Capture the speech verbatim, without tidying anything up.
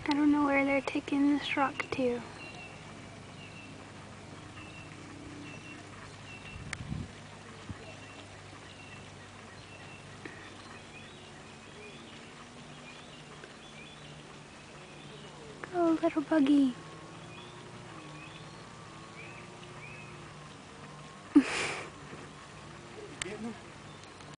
I don't know where they're taking this rock to. Go, little buggy.